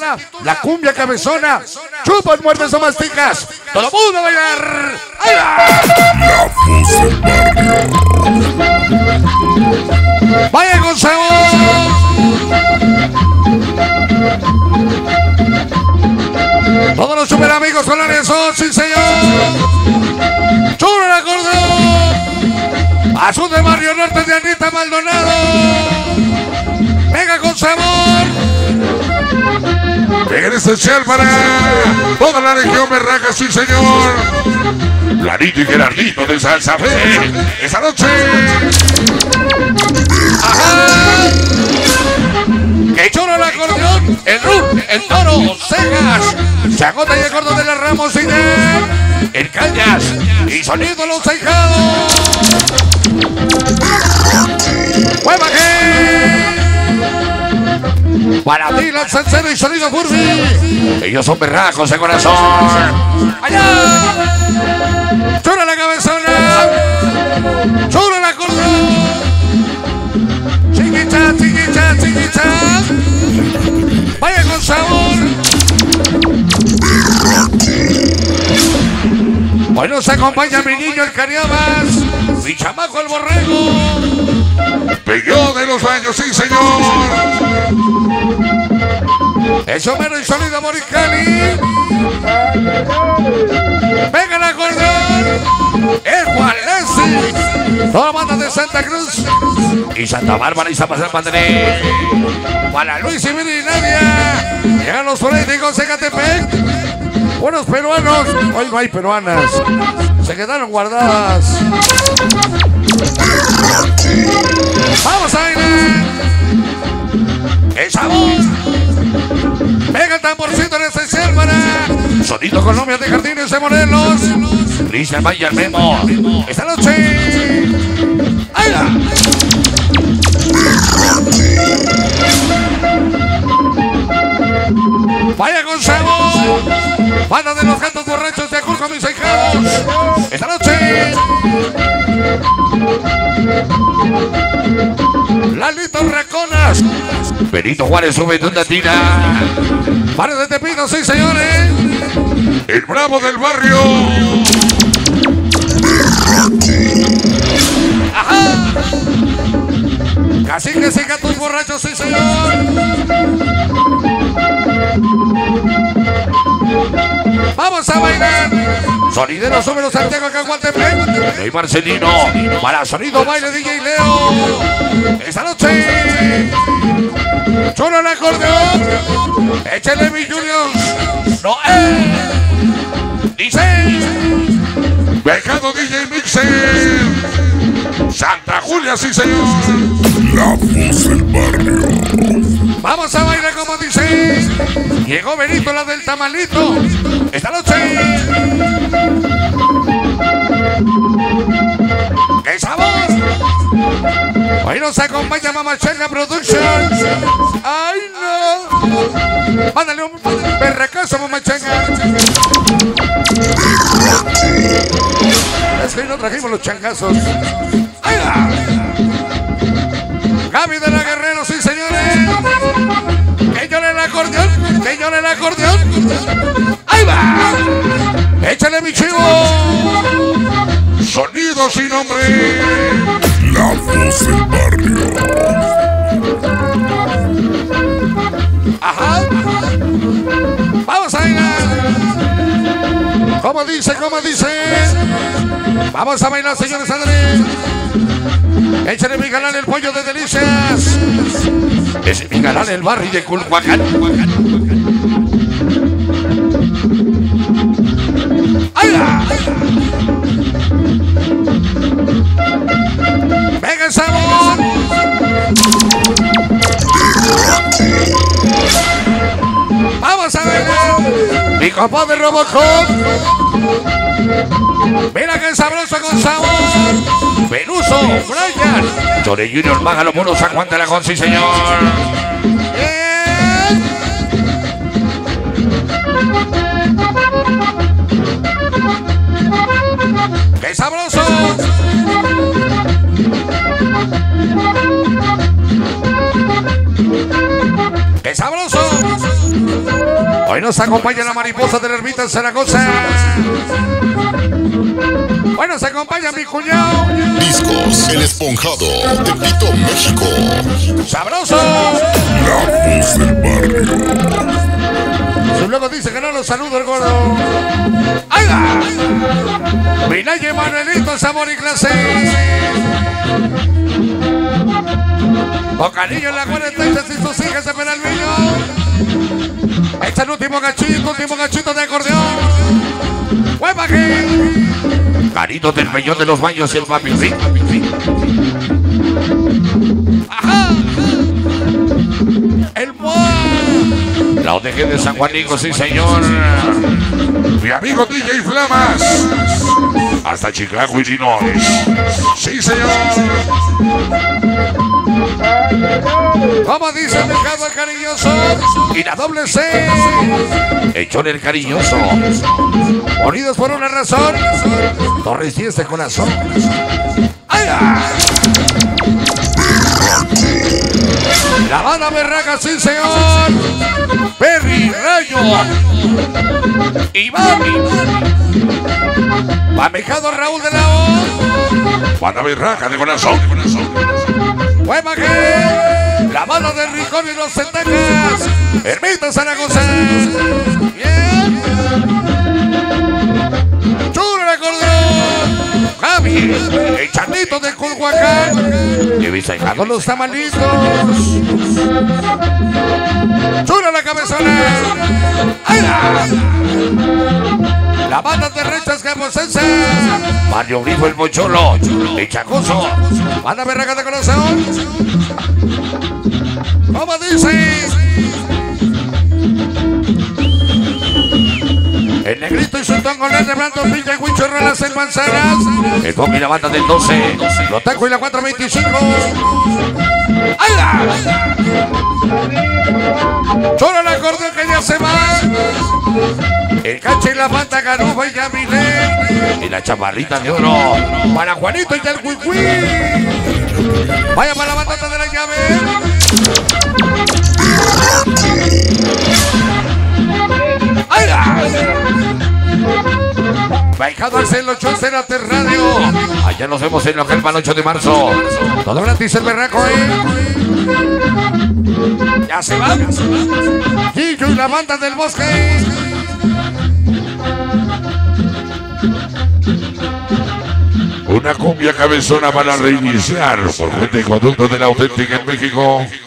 titula La Cumbia Cabezona. Chupas, muerdes o masticas. Todo mundo a bailar. ¡Ahí va! La voz del barrio. ¡Vaya con sabor! Todos los super amigos con la son, sí señor. ¡Chulo el acordeón! Azul de Barrio Norte de Anita Maldonado. Venga con sabor. En especial para toda la región berraca, sí señor. Larito y Gerardito de Salsa Fe. Esa noche. ¡Ajá! ¡Que chulo el acordeón! El rum, el toro, cejas, Chagota y el gordo de la Ramos y de el Cañas y sonido los cejados. ¡Hueva que! Para ti, la Salsero y sonido Furby. Ellos son berracos de corazón. ¡Allá! ¡Chulo la cabezona! ¡Chulo el acordeón! ¡Chiquicha, chiquicha, chiquicha! ¡Vaya con sabor! Hoy nos acompaña mi niño el Cariabas, mi chamaco el Borrego. Peguó de los baños, sí señor. El somero y sonido Moricali. Venga el acordeón. El Juanesi. Toda la banda de Santa Cruz y Santa Bárbara y San Paseo Pantené. Para Luis y Miri y Nadia. Llegan los políticos de Catepec. Buenos peruanos. Hoy no hay peruanas. Se quedaron guardadas. Vamos a bailar. El sabor. Venga el tamborcito en esencial para Sonido Colombia de Jardines de Morelos. Cristian Valle al Memo. Esta noche. ¡Ahí va! Vaya con sabor. Banda de los gatos borrachos de Acurco, mis hijados. Esta noche. Lalito Raconas. Benito Juárez sube de una tira. Mario de Tepito, sí señores. El bravo del barrio. Ajá. Caciques y gatos borrachos, sí señor. Vamos a bailar. Sonidero Súmero Santiago Caguatepec. Soy Marcelino. Para Sonido Baile DJ Leo. Esta noche. Chulo el acordeón. Échale mi Julius. No, dice. Becado DJ Mixer. Santa Julia, sí señor. La voz del barrio. Vamos a bailar como dice. Llegó Benito, la del tamalito. Esta noche. ¡Qué sabor! Hoy nos acompaña Mamachenga Productions. ¡Ay, no! Mándale un perrecazo, Mamachenga. Es que hoy no trajimos los changazos. ¡Ahí va! Gaby de la Guerrero, sí, señores. Que llore el acordeón. Que llore el acordeón. ¡Ahí va! ¡Échale, mi chivo! Sonido sin nombre. La voz del barrio. Ajá. Vamos a bailar. ¿Cómo dice? ¿Cómo dice? Vamos a bailar, señores Andrés. Échale mi galán el pollo de delicias. Ese mi galán el barrio de Culhuacán. ¡Ahí va! ¡Venga el sabor! ¡Vamos a bailar! ¡Mi compadre Robocop! ¡Mira qué sabroso con sabor! ¡Peluso! ¡Brian! Johnny Junior, Mágalo, Muro, San Juan de la Gon, sí señor. ¡Qué sabroso! ¡Qué sabroso! Hoy nos acompaña la mariposa de la ermita en Zaragoza. Hoy nos acompaña mi cuñado. Discos El Esponjado, Tepito, México. ¡Sabroso! La voz del barrio. Luego dice que no lo saludo el gordo. ¡Ahí va! Minaye Manuelito, sabor y clase. Bocanillo en la 46 y sus hijas de Penalvillo. Este es el último cachito de acordeón. ¡Huepa aquí! Carito del Peñón de los Baños y el papi. ¡Ajá! El la OTG de San Juanico, sí señor. Mi amigo DJ Flamas. Hasta Chicago, Illinois. Sí, señor. Como dice el mercado el cariñoso. Y la doble C. Echón el cariñoso. Unidos por una razón. Torres y este corazón. ¡Ay! La banda berraca, sí señor. Perry, Rayo, Iván, Pamejado Raúl de la O. Banda berraca de corazón. Hueva que la banda del Rincón y los Centecas. Ermita Zaragoza. Bien. Chulo el acordeón. Javi, el Chanito de Culhuacán. Y Visaijado los tamalitos. Chulo la cabezona. ¡Ay! La banda de Rechas Caposense. Mario Grifo el Mocholo. El Chacoso. Banda berraca de corazón. ¿Cómo dices? El Negrito y su tongolés de Brando Villa y Huicho Rolas en Manzanas. El Comi y la banda del 12. Lotaco y la 425. ¡Ay! Solo el acordeón que ya se va. El Cache y la banda Garuba y Yamilé. Y la chaparrita de oro. Para Juanito y el Cuicuí. Vaya para la batata de la llave. ¡Ay! Baijado al cielo, 8 Cerate Radio. Allá nos vemos en local para el 8 de marzo. Todo gratis el berraco, Ya se va. Gillo y la banda del bosque. Una cumbia cabezona para reiniciar por gente y conducto de la auténtica en México.